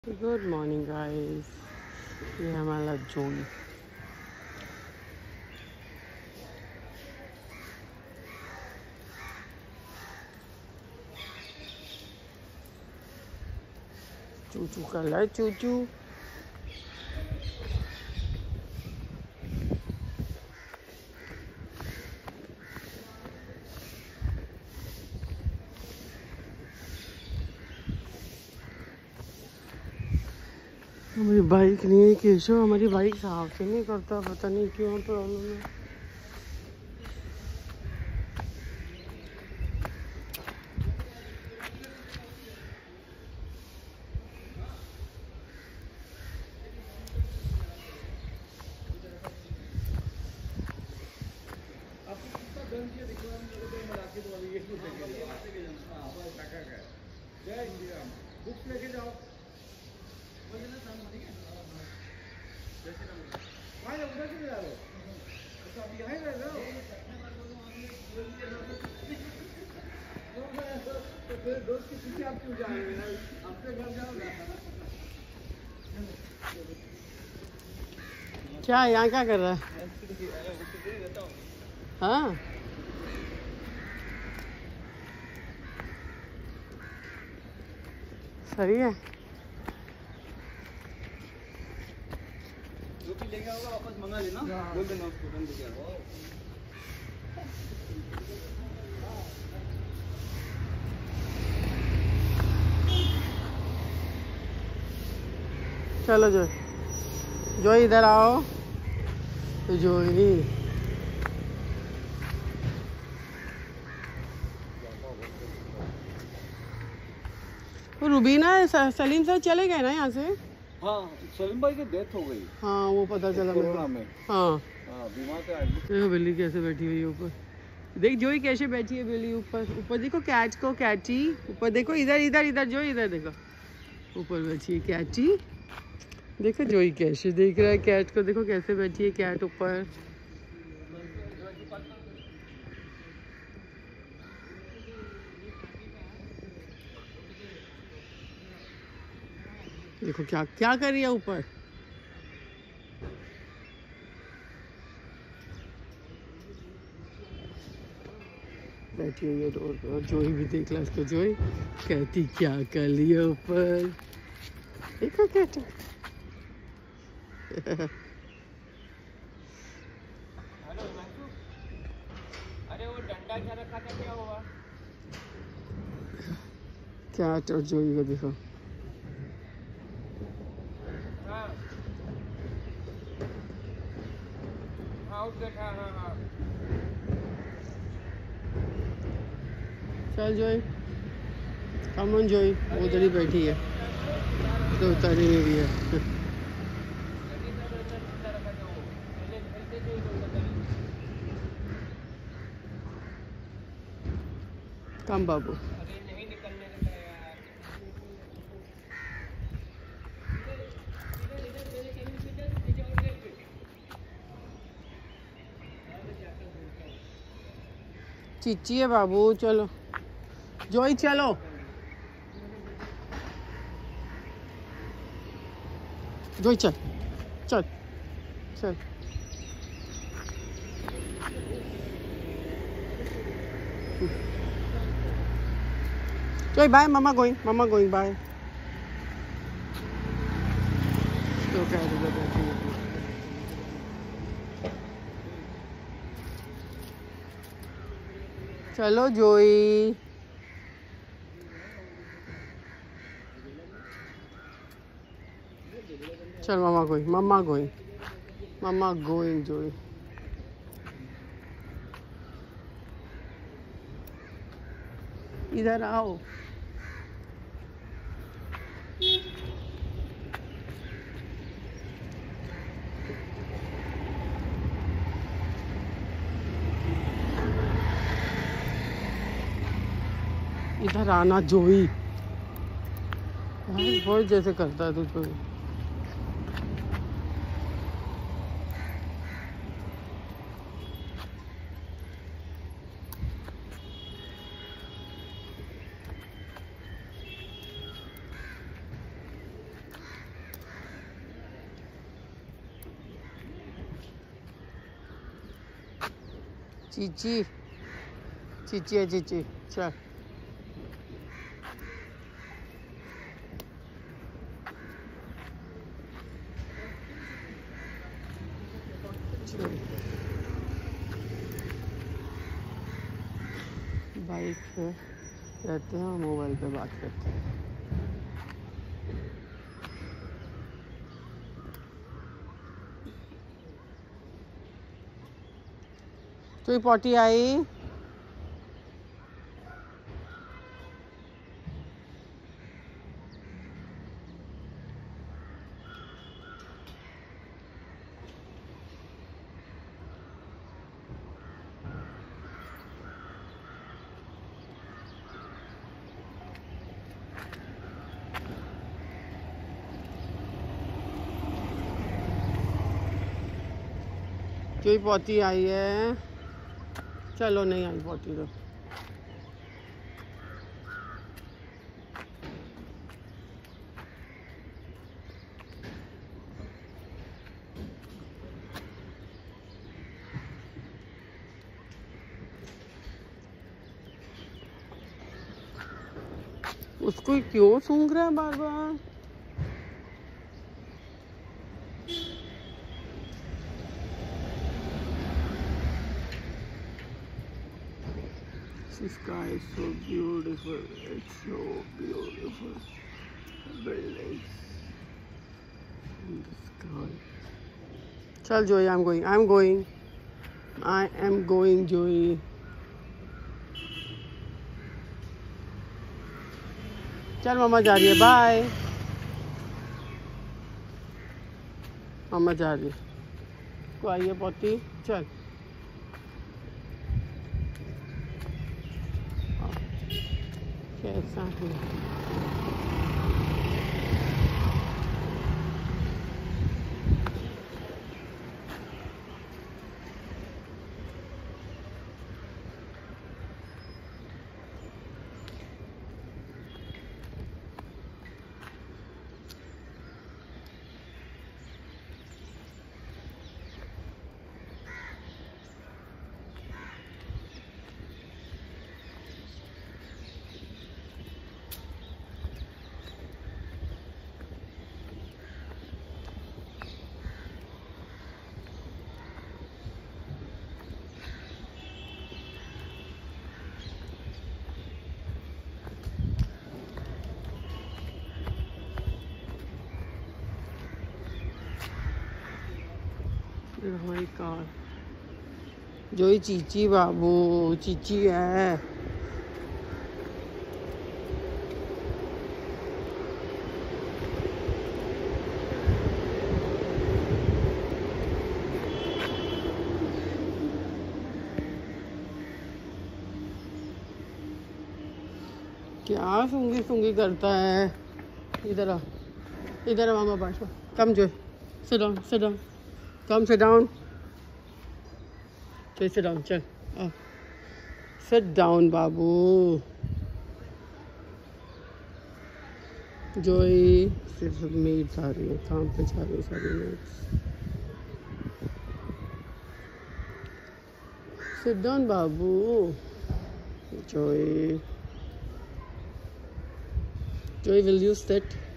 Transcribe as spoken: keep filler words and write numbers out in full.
Good morning guys. ये हमारा जोई चूचू कर रहा है चूचू। हमारी बाइक नहीं है केशव, हमारी बाइक साफ से नहीं करता, पता नहीं क्यों प्रॉब्लम है। बुक्स लेके जाओ। वहाँ उधर क्यों जा रहे हो? अच्छा अभी यहाँ रह रहे हो? तो फिर दोस्त के पीछे आप क्यों जा रहे हो? अपने घर जाओ ना। क्या यहाँ क्या कर रहा है? हाँ सही है। जो भी लेके आओगे वापस मंगा लेना, बोल देना उसको बंद किया। चलो जो जो इधर आओ तो जो ही रुबीना सलीम सर चले गए ना यहाँ से। हाँ सलीम भाई की डेथ हो गई। हाँ वो पता चला मेरे को। में हाँ हाँ बीमार थे एडमिट। देखो बिल्ली कैसे बैठी हुई है ऊपर। देख जोई कैसे बैठी है बिल्ली ऊपर। ऊपर देखो कैट को, कैटी ऊपर देखो, इधर इधर इधर जो इधर देखो ऊपर बैठी है कैटी। देखो जोई कैसे देख रहा है कैट को, देखो कैसे बैठी है कैट ऊपर। देखो क्या क्या कर रही है ऊपर। बैठी हुई है डोर पर और जोई भी देख ला इसको। जोई कहती क्या कर लिया ऊपर। देखो कैट अरे वो डंडा क्या रखा था, क्या हुआ? कैट और जोई को देखो। हाँ हाँ हाँ हाँ हाँ। चल जोई, कम ऑन जोई, वो उधर ही बैठी है तो उतारी नहीं रही है। कम बाबू। चिच्ची है बाबू, चलो जोई चलो। जोई चल चल चल। Joey bye, mama going, mama going bye. तो क्या है बैठी है। चलो जोई। चल mama going, mama going, mama going Joey. इधर आओ। इधर आना जोई। बहुत जैसे करता है तुझको। चीची चीची है चीची चल बाइक पे रहते हैं और मोबाइल पे बात करते हैं। तो पॉटी आई कोई पॉटी आई है। चलो नहीं आई पॉटी तो उसको क्यों सूंघ रहा है बार बार। The sky is so beautiful. It's so beautiful. Buildings in the sky. Chal Joey, I'm going. I'm going. I am going, Joey. चल मामा जा रही है। बाय। मामा जा रही है। को आई है पौती। चल कैसा है हमारी कार। जोई चीची बाबू चीची है। क्या सूंगी सूंगी करता है। इधर आ इधर आ मामा बैठो। Come Joe sit down sit down come sit down चल सिट डाउन चल सिट डाउन बाबू। जोई सिर्फ मेड जा रही है काम पे जा रही है सारी मेड्स। सिट डाउन बाबू। जोई Joey, will you sit?